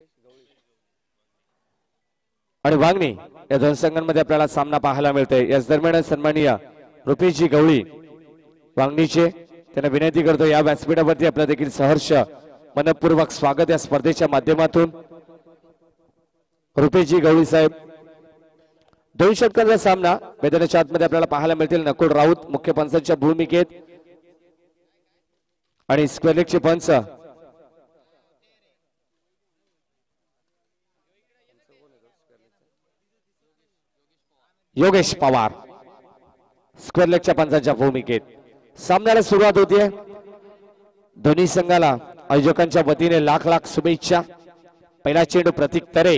आणि वांगणी या दोन संघांमध्ये आपल्याला सामना पाहायला मिळतोय। याच दरम्यान सन्माननीय रुपेशजी गवळी वांगणीचे त्यांना विनंती करतो या व्यासपीठावरती आपलं देखील सहर्ष मनपूर्वक स्वागत या स्पर्धेच्या माध्यमातून। रुपेशजी गवळी साहेब दोन षटकांचा सामना मैदानाच्या आतमध्ये आपल्याला पाहायला मिळतील। नकुल राऊत मुख्य पंचांच्या भूमिकेत आणि स्क्वेअर लेगचे पंच योगेश पवार स्क्वेअर लेगच्या पंचांच्या भूमिकेत सामन्याला सुरुवात होतीये। दोन्ही संघाला आयोजकांच्या वतीने लाख लाख शुभेच्छा। पहिला चेंडू प्रतीक तरे,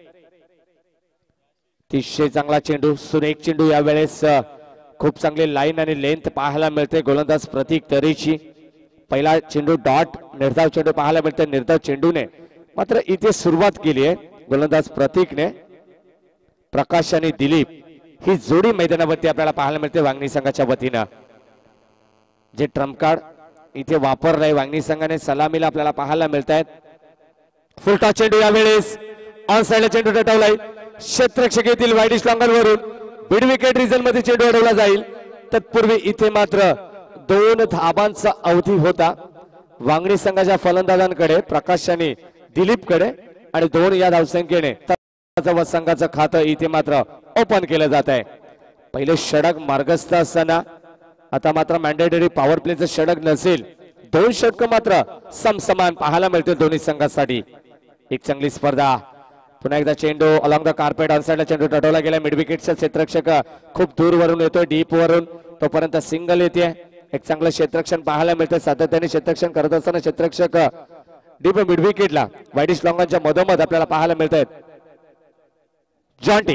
अतिशय चांगला चेंडू, सुरेख चेंडू, यावेळेस खूप चांगली लाईन आणि लेंथ पाहायला मिळते गोलंदाज प्रतीक तरेची। पहिला चेंडू डॉट निर्धाव चेंडू पाहायला मिळते निर्धाव चेंडूने, मात्र इथे सुरुवात केली आहे गोलंदाज प्रतीकने। प्रकाश आणि दिलीप ही जोडी मैदानावरती आपल्याला पाहायला मिळते वांगणी संघाच्या वतीनं। जे ट्रम्प कार्ड इथे वापरलंय वांगणी संघाने सलामीला आपल्याला पाहायला मिळत आहेत। फुलटॉस चेंडू यावेळेस ऑन साइडला चेंडू टटवलाय क्षेत्ररक्षक येथील वाईडिश लॉंगनवरून मिड विकेट रिजन मध्ये चेंडू अडवला जाईल। तत्पूर्वी इथे मात्र 2 धाबांचा अवधी होता वांगणी संघाच्या फलंदाजांकडे प्रकाश आणि दिलीपकडे आणि 2 या धावसंख्येने संघाचं खातं इथे मात्र ओपन केलं जात आहे। पहिले षटक मार्गस्थ असताना आता मात्र मॅन्डेटरी पॉवर प्लेचं षटक नसेल, 2 षटक मात्र समसमान पाहायला मिळतील दोन्ही संघांसाठी। एक चांगली स्पर्धा, पुन्हा एकदा चेंडू अलॉंग द कार्पेट ऑन साइडला चेंडू टटवला गेला। मिड विकेटचा क्षेत्ररक्षक खूप दूर वरून येतोय डीप वरून, तोपर्यंत सिंगल येते। एक चांगलं क्षेत्ररक्षण पाहायला मिळतं, सातत्याने क्षेत्ररक्षण करत असताना क्षेत्ररक्षक डीप मिड विकेटला वाईडिश लॉंगांच्या मधोमध आपल्याला पाहायला मिळत आहेत। जॉन्टी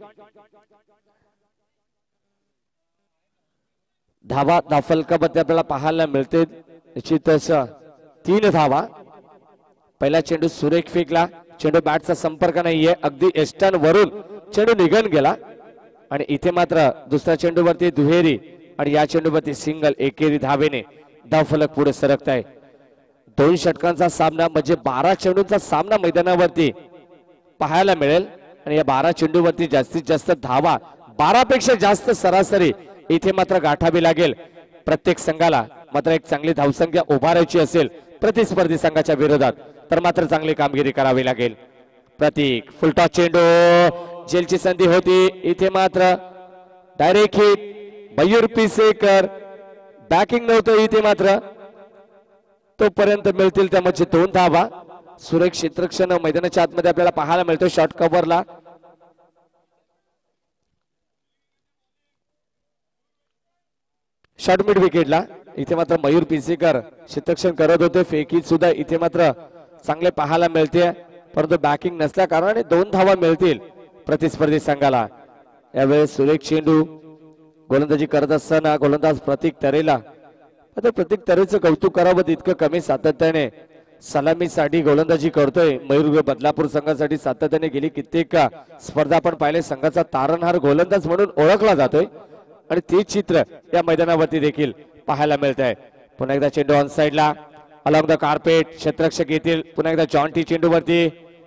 धावा धाफलकामध्ये आपल्याला पाहायला मिळते निश्चितच 3 धावा। पहिला चेंडू सुरेख फेकला, चेंडू बॅटचा संपर्क नाहीये, अगदी एस्टन वरून चेंडू निघून गेला आणि इथे मात्र दुसऱ्या चेंडूवरती दुहेरी आणि या चेंडूवरती सिंगल एकेरी धावेने धावफलक पुढे सरकत आहे। 2 षटकांचा सामना म्हणजे 12 चेंडूंचा सामना मैदानावरती पाहायला मिळेल आणि या 12 चेंडूवरती जास्तीत जास्त धावा 12 पेक्षा जास्त सरासरी इथे मात्र गाठावी लागेल प्रत्येक संघाला। मात्र एक चांगली धावसंख्या उभारायची असेल प्रतिस्पर्धी संघाच्या विरोधात तर मात्र चांगली कामगिरी करावी लागेल। प्रतीक फुलटॉस चेंडू, जेलची संधी होती, इथे मात्र direct hit, Mayur Pisekar backing नव्हतं इथे मात्र, तोपर्यंत मिळतील त्यामध्ये 2 धावा। सुरेख क्षेत्ररक्षण मैदानाच्या आतमध्ये आपल्याला पाहायला मिळतो शॉर्ट कव्हरला। शॉर्ट मिड विकेटला इथे मात्र मयूर पिसेकर क्षेत्ररक्षण करत होते, फेकीत सुद्धा इथे मात्र चांगले पाहायला मिळते, परंतु बॅकिंग नसल्या कारणाने 2 धावा मिळतील प्रतिस्पर्धी संघाला। यावेळेस सुरेख चेंडू गोलंदाजी करत असताना गोलंदाज प्रतीक तरेला, आता प्रतीक तरेचं कौतुक करावं तितकं कमी, सातत्याने सलामीसाठी गोलंदाजी करतोय। मयूर बदलापूर संघासाठी सातत्याने गेली कित्येक स्पर्धा आपण पाहिले, संघाचा तारणहार गोलंदाज म्हणून ओळखला जातोय आणि ते चित्र या मैदानावरती देखील पाहायला मिळत आहे। पुन्हा एकदा चेंडू ऑन साइडला अलॉंग द कार्पेट क्षेत्ररक्षक येतील, पुन्हा एकदा जॉन्टी चेंडूवरती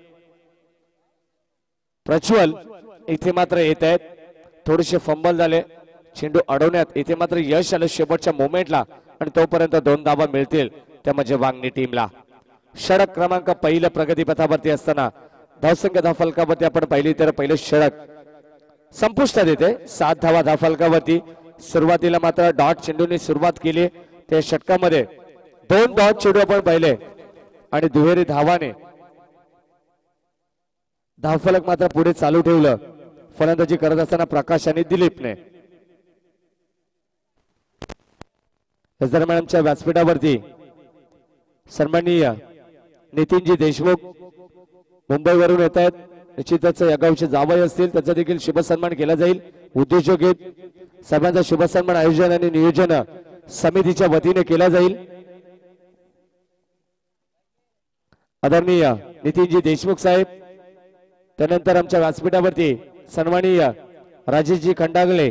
प्रज्वल इथे मात्र येत आहेत, थोडेसे फंबल झाले, चेंडू अडवण्यात इथे मात्र यश आलं शेवटच्या मोमेंटला आणि तोपर्यंत 2 धावा मिळतील त्या म्हणजे वांगणी टीमला। षटक क्रमांक पहिलं प्रगतीपथावरती असताना धावसंख्या धावफलकावरती आपण पाहिली तर पहिले षटक संपुष्टात येते 7 धावा धावफलकावरती। सुरुवातीला मात्र डॉट चेंडूने सुरुवात केली, त्या षटकामध्ये 2 डॉट चेंडू आपण पाहिले आणि दुहेरी धावाने धावफलक मात्र पुढे चालू ठेवलं फलंदाजी करत असताना प्रकाश आणि दिलीपने। दरम्यानच्या व्यासपीठावरती सन्माननीय नितीनजी देशमुख मुंबईवरून येत आहेत, निश्चितच या गावचे जावई असतील त्याचा देखील शुभ सन्मान केला जाईल। उद्योजक सर्वांचा शुभ सन्मान आयोजन आणि नियोजन समितीच्या वतीने केला जाईल। आदरणीय नितीनजी देशमुख साहेब, त्यानंतर आमच्या व्यासपीठावरती सन्माननीय राजेशजी खंडागळे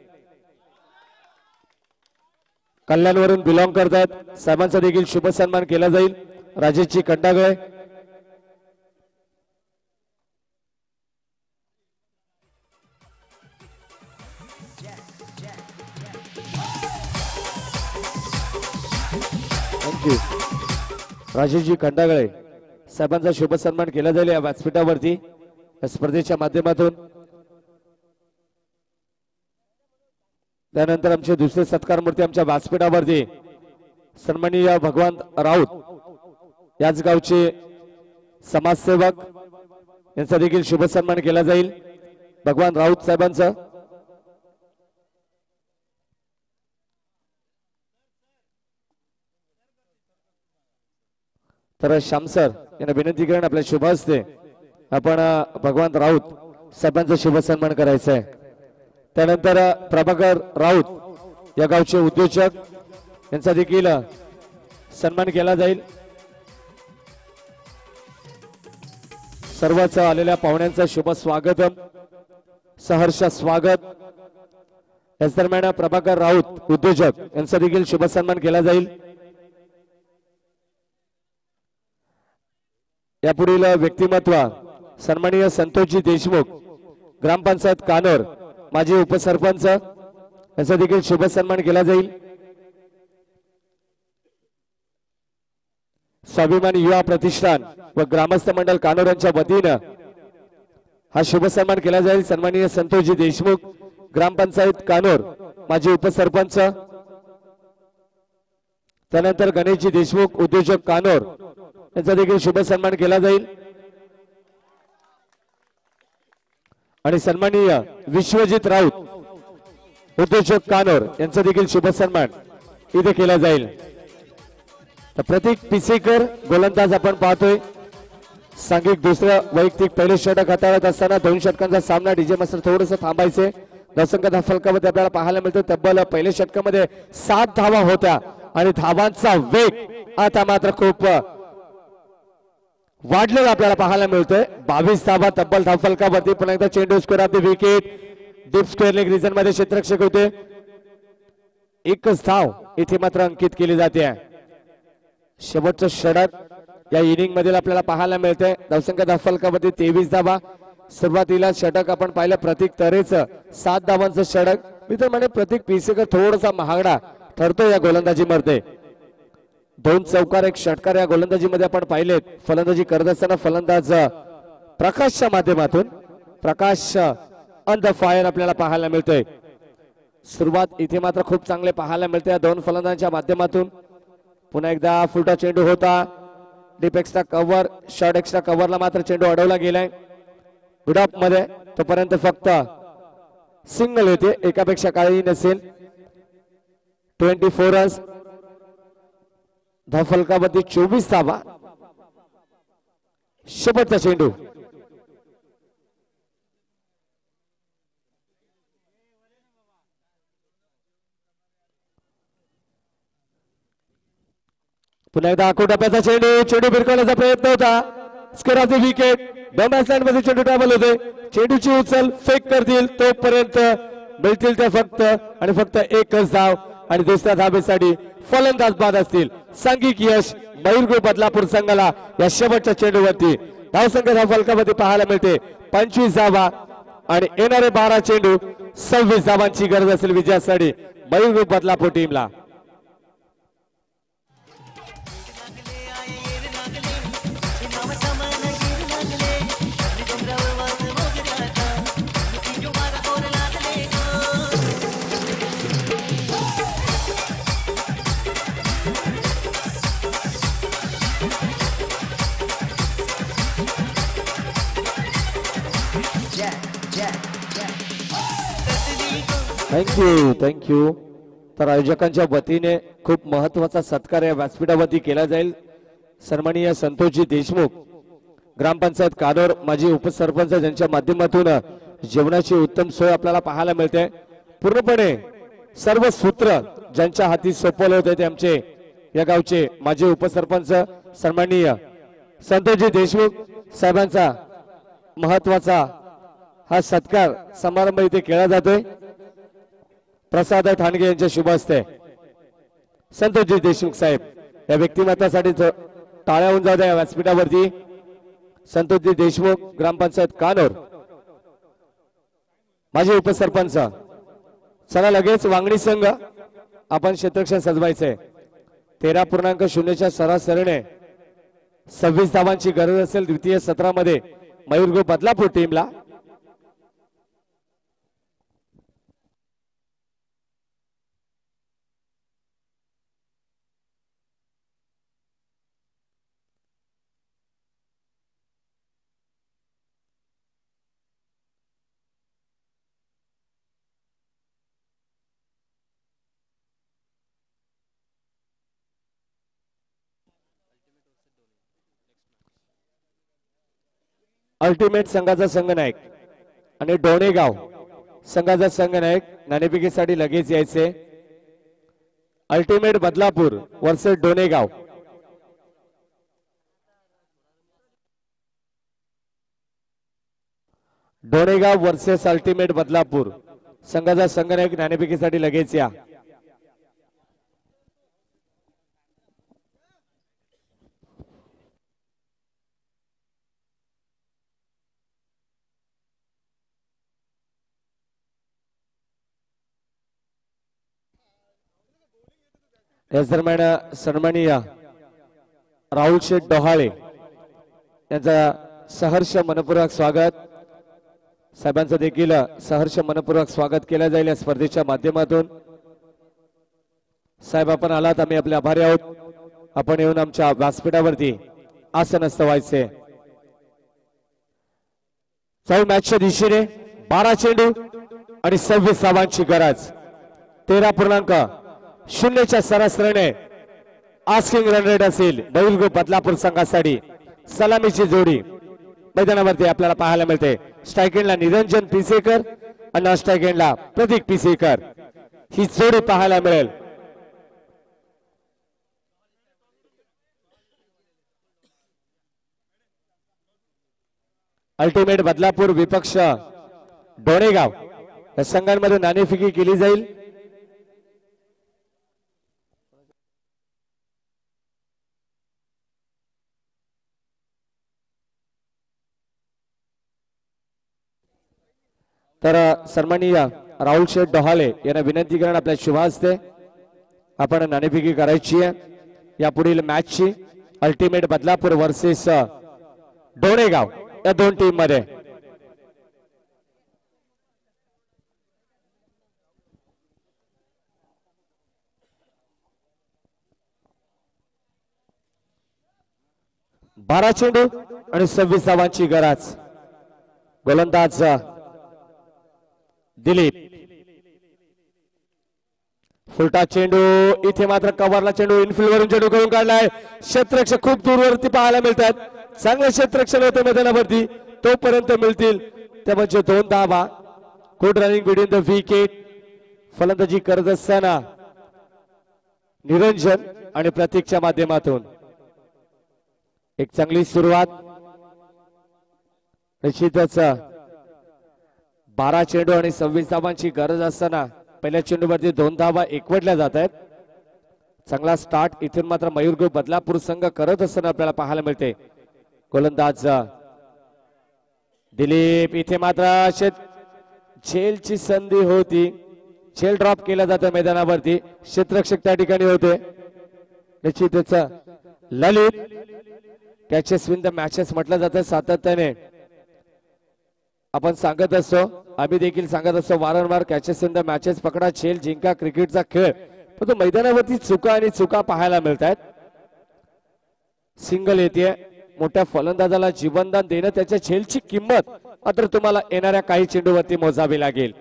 कल्याणवरून बिलॉंग करतात, सर्वांचा देखील शुभ सन्मान केला जाईल। राजेशजी खंडागळे थँक्यू. राजेशजी खंडागळे साहेबांचा शुभ सन्मान केला जाईल या व्यासपीठावरती या स्पर्धेच्या माध्यमातून. त्यानंतर आमचे दुसरे सत्कार मूर्ती आमच्या व्यासपीठावरती सन्माननीय भगवान राऊत याच गावचे समाजसेवक यांचा देखील शुभ सन्मान केला जाईल. भगवान राऊत साहेबांचा. तर श्याम सर यांना विनंती करून आपल्या शुभ हस्ते आपण भगवान राऊत साहेबांचा शुभ सन्मान करायचा आहे. त्यानंतर प्रभाकर राऊत या गावचे उद्योजक यांचा देखील सन्मान केला जाईल. सर्वच आलेल्या पाहुण्यांचं शुभ स्वागतम सहर्ष स्वागत. याच दरम्यान प्रभाकर राऊत उद्योजक यांचा देखील शुभ सन्मान केला जाईल. यापुढील व्यक्तिमत्व सन्माननीय संतोषजी देशमुख ग्रामपंचायत कानोर माजी उपसरपंच यांचा देखील शुभ सन्मान केला जाईल. स्वाभिमानी युवा प्रतिष्ठान व ग्रामस्थ मंडळ कानोर यांच्या वतीनं हा शुभ सन्मान केला जाईल. सन्माननीय संतोषजी देशमुख ग्रामपंचायत कानोर माजी उपसरपंच. त्यानंतर गणेशजी देशमुख उद्योजक कानोर यांचा देखील शुभ सन्मान केला जाईल. आणि सन्माननीय विश्वजित राऊत उद्योजक कानोर यांचा देखील शुभ सन्मान इथे केला जाईल. तर प्रतीक पिसेकर गोलंदाज आपण पाहतोय. सांघिक दुसरं वैयक्तिक पहिले षटक हाताळत असताना 2 षटकांचा सामना. डीजे मास्टर थोडंसं थांबायचे. धावसंख्या फलकामध्ये आपल्याला पाहायला मिळतं. तब्बल पहिल्या षटकामध्ये 7 धावा होत्या आणि धावांचा वेग आता मात्र खूप वाढलेला आपल्याला पाहायला मिळतोय. 22 धावा तब्बल धावफलकावरती. पुन्हा एकदा चेंडू square off the wicket deep square leg region मध्ये क्षेत्ररक्षक होते. एकच धाव इथे मात्र अंकित केली जाते. शेवटचं षटक या इनिंग मध्ये आपल्याला पाहायला मिळते. धावसंख्या धावफलकावरती 23 धावा. सुरुवातीला षटक आपण पाहिलं प्रतीक तरेचं 7 धावांचं षटक. मित्र म्हणे प्रतीक पिसेकर थोडासा महागडा ठरतो या गोलंदाजीमध्ये. 2 चौकार 1 षटकार या गोलंदाजीमध्ये आपण पाहिलेत. फलंदाजी करत असताना फलंदाज प्रकाशच्या माध्यमातून प्रकाश ऑन द फायर आपल्याला पाहायला मिळतोय. सुरुवात इथे मात्र खूप चांगले पाहायला मिळते या 2 फलंदाजांच्या माध्यमातून. पुन्हा एकदा फुलटा चेंडू होता. Deep extra cover short extra कव्हरला मात्र चेंडू अडवला गेलाय मिडऑफ मध्ये. तोपर्यंत फक्त सिंगल येते. एकापेक्षा काही नसेल. 24 रन्स. धावफलकावरती 24 धावा. शेवटचा चेंडू. पुन्हा एकदा आखोटाप्याचा चेंडू भिरकवण्याचा प्रयत्न होता. Square off the wicket. Batsman मध्ये चेंडू ट्रॅव्हल होते. चेंडूची उचल फेक करतील तोपर्यंत मिळतील त्या फक्त आणि फक्त एकच धाव आणि दुसऱ्या धावेसाठी फलंदाज बाद असतील. सांघिक यश मयूर ग्रुप बदलापूर संघाला या शेवटच्या चेंडूवरती. धावसंख्या धावफलकामध्ये पाहायला मिळते 25 धावा आणि येणारे 12 चेंडू 26 धावांची गरज असेल विजयासाठी मयूर ग्रुप बदलापूर टीमला. थँक्यू. तर आयोजकांच्या वतीने खूप महत्वाचा सत्कार या व्यासपीठावरती केला जाईल. सन्माननीय संतोषजी देशमुख ग्रामपंचायत कानोर माजी उपसरपंच यांच्या माध्यमातून जेवणाची उत्तम सोय आपल्याला पाहायला मिळते. पूर्णपणे सर्व सूत्र ज्यांच्या हाती सोपवले होते ते आमचे या गावचे माजी उपसरपंच सन्माननीय संतोषजी देशमुख साहेबांचा महत्वाचा हा सत्कार समारंभ इथे केला जातोय. प्रसाद ठाणगे यांच्या शुभ हस्ते संतोषजी देशमुख साहेब या व्यक्तिमत्वासाठी टाळ्या होऊन जाऊ द्या या व्यासपीठावरती. संतोषजी देशमुख ग्रामपंचायत कानोर माजी उपसरपंच. चला लगेच वांगणी संघ आपण क्षेत्ररक्षण सजवायचंय. 13.0च्या सरासरीने 26 धावांची गरज असेल द्वितीय सत्रामध्ये मयूर ग्रुप बदलापूर टीमला. अल्टिमेट संघाचा संघनायक आणि डोणेगाव संघाचा संघनायक नाणेफेकीसाठी लगेच यायचे. Ultimate Badlapur versus Donegaon. Donegaon versus ultimate Badlapur संघाचा संघनायक नाणेफेकीसाठी लगेच या. या दरम्यान सन्माननीय राहुल शेठ डोहाळे यांचा सहर्ष मनपूर्वक स्वागत. साहेबांचं देखील सहर्ष मनपूर्वक स्वागत केलं जाईल या स्पर्धेच्या माध्यमातून. साहेब आपण आलात, आम्ही आपले आभारी आहोत. आपण येऊन आमच्या व्यासपीठावरती आसनस्थ व्हायचे. जाऊ मॅचच्या दिशेने 12 चेंडू आणि 26 धावांची गरज. 13.0च्या सरासरीने आस्किंग रन रेट असेल मयूर ग्रुप बदलापूर संघासाठी. सलामीची जोडी मैदानावरती आपल्याला पाहायला मिळते. स्ट्राइक एंडला निरंजन पिसेकर आणि नॉन स्ट्राइक एंडला प्रतीक पिसेकर ही जोडी पाहायला मिळेल. अल्टिमेट बदलापूर विपक्ष डोणेगाव या संघांमध्ये नाणेफेकी केली जाईल. तर सन्माननीय राहुल शेठ डोहाळे यांना विनंती करून आपल्या शुभ हस्ते आपण नाणेफेकी करायची आहे या पुढील मॅचची. अल्टिमेट बदलापूर वर्सेस डोणेगाव या दोन टीम मध्ये. बारा चेंडू आणि 26 धावांची गरज. गोलंदाज दिलीप. फुलटा चेंडू इथे मात्र कव्हरला चेंडू इनफिल्ड वरून चेंडू करून काढलाय. क्षेत्ररक्षक खूप दूरवरती पाहायला मिळतात. चांगले क्षेत्ररक्षण होते मैदानावरती तोपर्यंत मिळतील त्या म्हणजे 2 धावा. Good running between the wicket. फलंदाजी करत असताना निरंजन आणि प्रतीकच्या माध्यमातून एक चांगली सुरुवात. निश्चितच 12 चेंडू आणि 26 धावांची गरज असताना पहिल्या चेंडूवरती 2 धावा एकवटल्या जात आहेत. चांगला स्टार्ट इथून मात्र मयूर ग्रुप बदलापूर संघ करत असताना आपल्याला पाहायला मिळते. गोलंदाज दिलीप इथे मात्र झेलची संधी होती. झेल ड्रॉप केला जातो मैदानावरती. क्षेत्ररक्षक त्या ठिकाणी होते. निश्चितच ललित कॅचेस विन द मॅचेस म्हटलं जातं सातत्याने. आपण सांगत असतो, आम्ही देखील सांगत असतो वारंवार कॅचेस इन द मॅचेस पकडा झेल जिंका क्रिकेटचा खेळ. परंतु मैदानावरती चुका आणि चुका पाहायला मिळतात. सिंगल येते. मोठ्या फलंदाजाला जीवनदान देणं त्याच्या झेलची किंमत मात्र तुम्हाला येणाऱ्या काही चेंडूवरती मोजावी लागेल.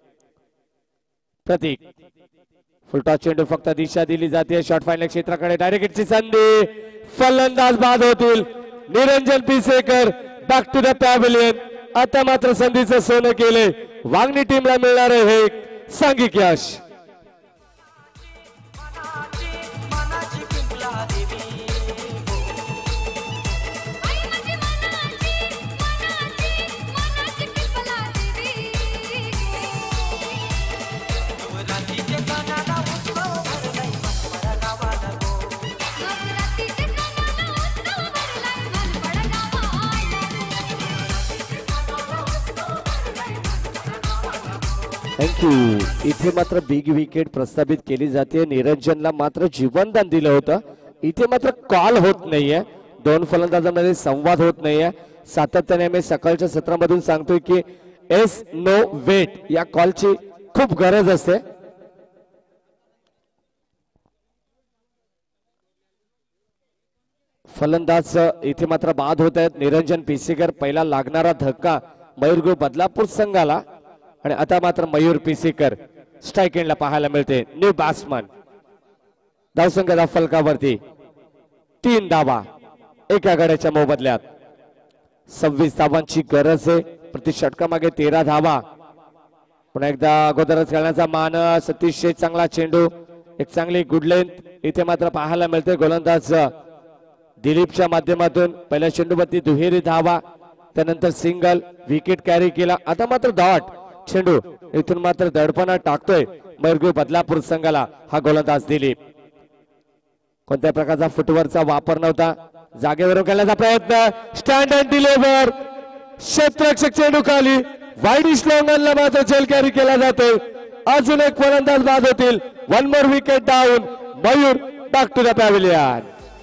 प्रतीक फुलटॉस चेंडू फक्त दिशा दिली जाते शॉर्ट फायनल क्षेत्राकडे. डायरेक्टची संधी. फलंदाज बाद होतील. Niranjan Pisekar back to the pavilion. आता मात्र संधीचं सोनं केले. वांगणी टीमला मिळणार आहे हे सांघिक यश. थँक्यू. इथे मात्र बिग विकेट प्रस्थापित केली जाते. निरंजनला मात्र जीवनदान दिलं होतं. इथे मात्र कॉल होत नाहीये. दोन फलंदाजांमध्ये संवाद होत नाहीये. सातत्याने आम्ही सकाळच्या सत्रामधून सांगतोय की एस नो वेट या कॉलची खूप गरज असते. फलंदाज इथे मात्र बाद होत आहेत. निरंजन पिसेकर पहिला लागणारा धक्का मयूर बदलापूर संघाला आणि आता मात्र मयूर पिसेकर स्ट्राइक एंडला पाहायला मिळते. न्यू बॅट्समन धावसंख्या फलकावरती 3 धावा एका गड्याच्या मोबदल्यात. 26 धावांची गरज आहे. प्रति षटकामागे 13 धावा. पुन्हा एकदा अगोदरच खेळण्याचा मानस. अतिशय चांगला चेंडू. एक चांगली गुड लेंथ इथे मात्र पाहायला मिळते. गोलंदाज दिलीपच्या माध्यमातून पहिल्या चेंडूवरती दुहेरी धावा. त्यानंतर सिंगल विकेट कॅरी केला. आता मात्र डॉट चेंडू इथून मात्र दडपणात टाकतोय मयूर बदलापूर संघाला हा गोलंदाज दिलीप. कोणत्या प्रकारचा फुटवर्कचा वापर नव्हता. जागेवरून खेळण्याचा प्रयत्न. Stand and deliver. क्षेत्ररक्षक चेंडू खाली वाईडिश लॉंगनला मात्र झेल कॅरी केला जातोय. अजून एक फलंदाज बाद होतील. 1 more wicket down. Mayur back to the pavilion.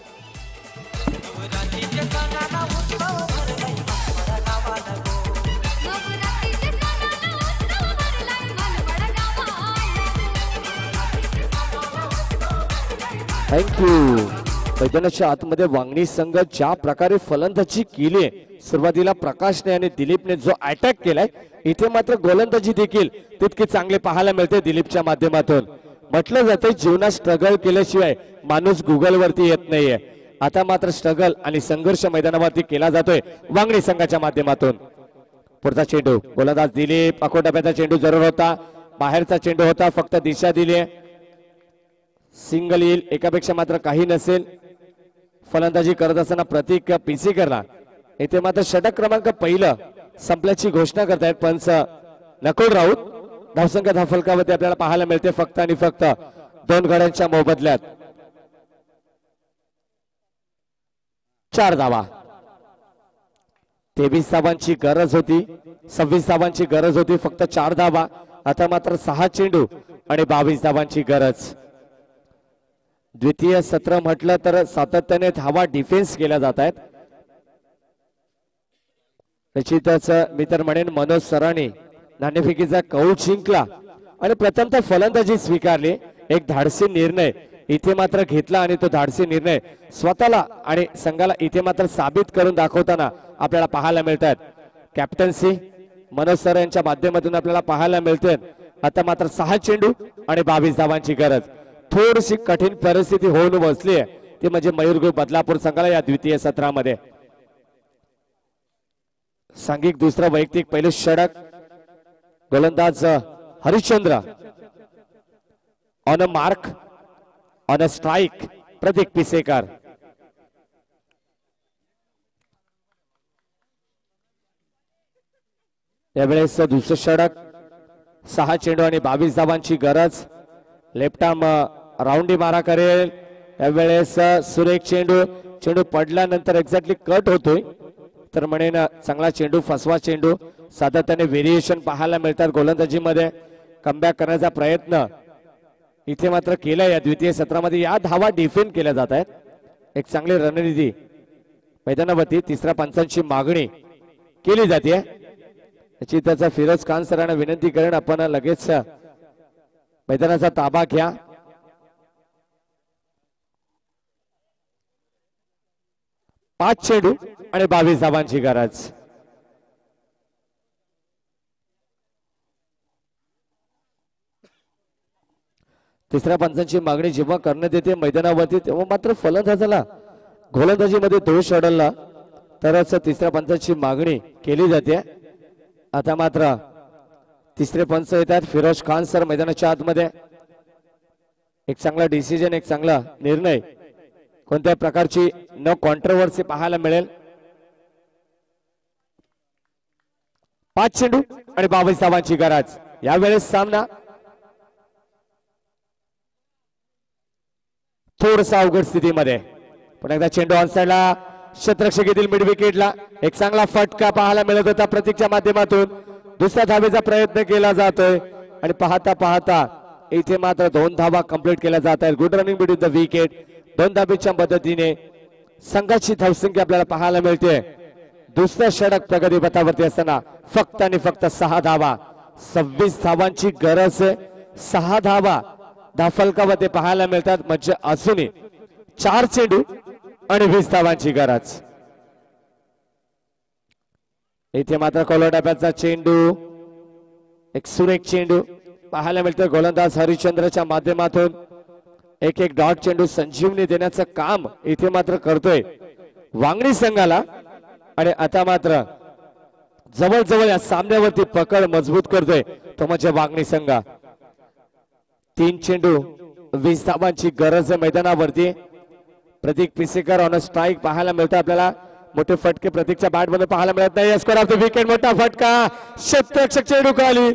Thank you. मैदानाच्या आतमध्ये वांगणी संघ ज्या प्रकारे फलंदाजी केली सुरुवातीला प्रकाशने आणि दिलीपने जो अटॅक केलाय इथे मात्र गोलंदाजी देखील तितकी चांगले पाहायला मिळते दिलीपच्या माध्यमातून. म्हटलं जाते जीवनात स्ट्रगल केल्याशिवाय माणूस गुगल वरती येत नाहीये. आता मात्र स्ट्रगल आणि संघर्ष मैदानावरती केला जातोय वांगणी संघाच्या माध्यमातून. पुढचा चेंडू गोलंदाज दिलीप. अकोटप्याचा चेंडू जरूर होता. बाहेरचा चेंडू होता. फक्त दिशा दिली. सिंगल येईल. एकापेक्षा मात्र काही नसेल. फलंदाजी करत असताना प्रतीक पिसेकरला इथे मात्र षटक क्रमांक पहिलं संपल्याची घोषणा करतायत पंच नकुल राऊत. धावसंख्या फलकावरती आपल्याला पाहायला मिळते फक्त आणि फक्त 2 गड्यांच्या मोबदल्यात 4 धावा. 23 धावांची गरज होती. 26 धावांची गरज होती. फक्त 4 धावा. आता मात्र 6 चेंडू आणि 22 धावांची गरज. द्वितीय सत्र म्हटलं तर सातत्याने धावा डिफेन्स केल्या जात आहेत. निश्चितच मी तर म्हणेन मनोज सरांनी नाणेफेकीचा कौल जिंकला आणि प्रथमतः फलंदाजी स्वीकारली. एक धाडसी निर्णय इथे मात्र घेतला आणि तो धाडसी निर्णय स्वतःला आणि संघाला इथे मात्र साबित करून दाखवताना आपल्याला पाहायला मिळतात. कॅप्टन्सी मनोज सर यांच्या माध्यमातून आपल्याला पाहायला मिळते. आता मात्र 6 चेंडू आणि 22 धावांची गरज. थोडीशी कठीण परिस्थिती होऊन बसली आहे ती म्हणजे मयूर बदलापूर संघाला या द्वितीय सत्रामध्ये. सांघिक दुसरा वैयक्तिक पहिले षटक. गोलंदाज Harishchandra on a mark on a strike Pratik Pisekar. यावेळेस दुसरं षटक. 6 चेंडू आणि 22 धावांची गरज. लेफ्ट आर्म राऊंडी मारा करेल. यावेळेस सुरेख चेंडू. चेंडू पडल्यानंतर एक्झॅक्टली कट होतोय तर म्हणेन चांगला चेंडू. फसवा चेंडू. सातत्याने व्हेरिएशन पाहायला मिळतात गोलंदाजीमध्ये. कमबॅक करण्याचा प्रयत्न इथे मात्र केलाय या द्वितीय सत्रामध्ये. या धावा डिफेंड केल्या जात आहेत. एक चांगली रणनीती मैदानावरती. तिसऱ्या पंचांची मागणी केली जाते. याची त्याचा फिरोज खान सरांना विनंती करेन आपण लगेच मैदानाचा ताबा घ्या. पाच चेंडू आणि 22 धावांची गरज. तिसऱ्या पंचांची मागणी जेव्हा करण्यात येते मैदानावरती तेव्हा मात्र फलंदाजाला गोलंदाजीमध्ये दोष आढळला तरच तिसऱ्या पंचांची मागणी केली जाते. आता मात्र तिसरे पंच येतात फिरोज खान सर मैदानाच्या आतमध्ये. एक चांगला डिसिजन, एक चांगला निर्णय, कोणत्याही प्रकारची न कॉन्ट्रोवर्सी पाहायला मिळेल. 5 चेंडू आणि 22 धावांची गरज. यावेळेस सामना थोडसा अवघड स्थितीमध्ये. पण एकदा चेंडू ऑनसाइडला क्षेत्ररक्षक येथील मिड विकेटला एक चांगला फटका पाहायला मिळत होता प्रतीकच्या माध्यमातून. दुसऱ्या धावेचा प्रयत्न केला जातोय आणि पाहता पाहता इथे मात्र 2 धावा कंप्लीट केल्या जात आहेत. Good running between the wicket. 2 धाबीच्या मदतीने संघाची धावसंख्या आपल्याला पाहायला मिळते. दुसऱ्या षटक प्रगती पथावरती असताना फक्त आणि फक्त 6 धावा. 26 धावांची गरज आहे. 6 धावा धाफलकामध्ये पाहायला मिळतात. म्हणजे अजूनही 4 चेंडू आणि 20 धावांची गरज. इथे मात्र कोलडाप्याचा चेंडू, एक सुरेख चेंडू पाहायला मिळतोय. गोलंदाज हरिश्चंद्रच्या माध्यमातून एक डॉट चेंडू संजीवनी देण्याचं काम इथे मात्र करतोय वांगणी संघाला. आणि आता मात्र जवळजवळ या सामन्यावरती पकड मजबूत करतोय तो म्हणजे वांगणी संघ. 3 चेंडू 20 धावांची गरज आहे मैदानावरती. प्रतीक पिसेकर ऑन स्ट्राईक पाहायला मिळतं आपल्याला. मोठे फटके प्रतीकच्या बॅट मध्ये पाहायला मिळत नाही. Score off the wicket. मोठा फटका, शतरक्षक चेंडू खाली.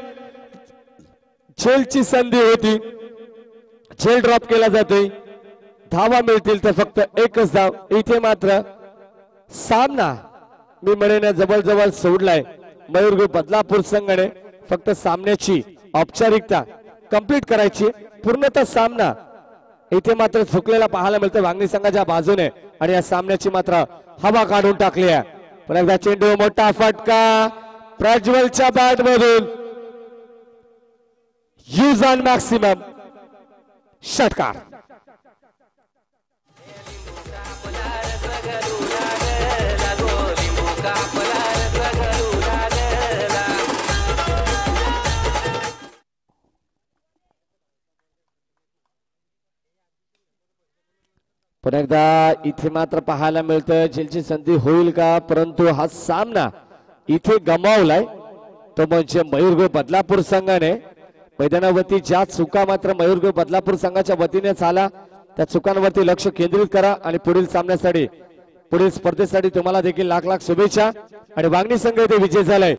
झेलची संधी होती, झेल ड्रॉप केला जातोय. धावा मिळतील तर फक्त एकच धाव. इथे मात्र सामना मी म्हणेन जवळजवळ सोडलाय मयूर ग्रुप बदलापूर संघाने. फक्त सामन्याची औपचारिकता कंप्लीट करायची, पूर्णतः सामना इथे मात्र झुकलेला पाहायला मिळतं वांगणी संघाच्या बाजूने. आणि या सामन्याची मात्र हवा काढून टाकली आहे. पण एकदा चेंडू, मोठा फटका प्रज्वलच्या बॅट मधून. यूज ऑन मॅक्सिमम षटकार. पुन्हा एकदा इथे मात्र पाहायला मिळतं झेलची संधी होईल का, परंतु हा सामना इथे गमावलाय तो म्हणजे मयूर ग्रुप बदलापूर संघाने. मैदानावरती ज्या चुका मात्र मयूर ग्रुप बदलापूर संघाच्या वतीने झाला त्या चुकांवरती लक्ष केंद्रित करा. आणि पुढील सामन्यासाठी, पुढील स्पर्धेसाठी तुम्हाला देखील लाख लाख शुभेच्छा. आणि वांगणी संघ इथे विजय झालाय.